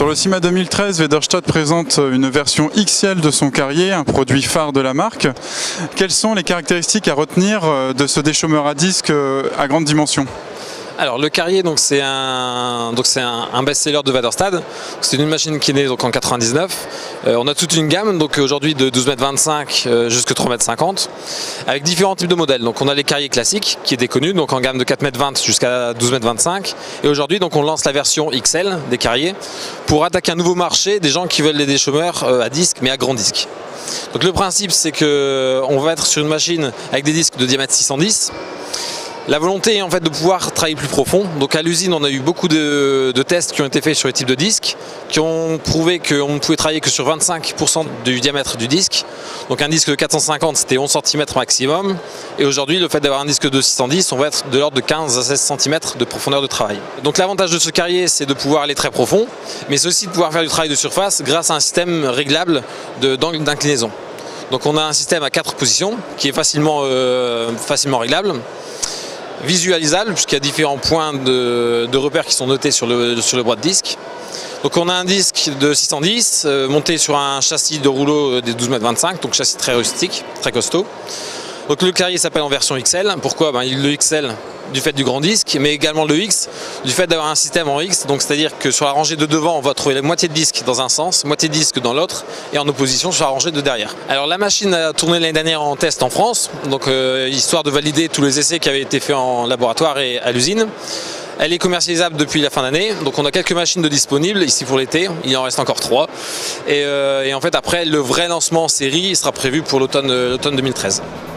Sur le CIMA 2013, Wederstadt présente une version XL de son carrier, un produit phare de la marque. Quelles sont les caractéristiques à retenir de ce déchômeur à disque à grande dimension? Alors le carrier, c'est un best-seller de Wederstadt. C'est une machine qui est née donc en 99. On a toute une gamme donc aujourd'hui de 12,25 m jusqu'à 3,50 m avec différents types de modèles. Donc on a les carriers classiques qui étaient connus donc en gamme de 4,20 m jusqu'à 12,25 m. Et aujourd'hui donc on lance la version XL des carriers pour attaquer un nouveau marché des gens qui veulent des déchômeurs à disque mais à grand disque. Donc le principe c'est que on va être sur une machine avec des disques de diamètre 610. La volonté est en fait de pouvoir travailler plus profond. Donc à l'usine, on a eu beaucoup de tests qui ont été faits sur les types de disques, qui ont prouvé qu'on ne pouvait travailler que sur 25% du diamètre du disque. Donc un disque de 450, c'était 11 cm maximum. Et aujourd'hui, le fait d'avoir un disque de 610, on va être de l'ordre de 15 à 16 cm de profondeur de travail. Donc l'avantage de ce carrier, c'est de pouvoir aller très profond, mais c'est aussi de pouvoir faire du travail de surface grâce à un système réglable d'angle d'inclinaison. Donc on a un système à 4 positions qui est facilement réglable, visualisable puisqu'il y a différents points de repères qui sont notés sur le bois de disque. Donc on a un disque de 610 monté sur un châssis de rouleau des 12,25 m, donc châssis très rustique, très costaud. Donc le carrier s'appelle en version XL. Pourquoi? Le XL du fait du grand disque, mais également le X du fait d'avoir un système en X, donc c'est-à-dire que sur la rangée de devant on va trouver la moitié de disque dans un sens, moitié de disque dans l'autre, et en opposition sur la rangée de derrière. Alors la machine a tourné l'année dernière en test en France, donc histoire de valider tous les essais qui avaient été faits en laboratoire et à l'usine. Elle est commercialisable depuis la fin d'année, donc on a quelques machines de disponibles ici pour l'été, il en reste encore 3. Et en fait après le vrai lancement en série sera prévu pour l'automne 2013.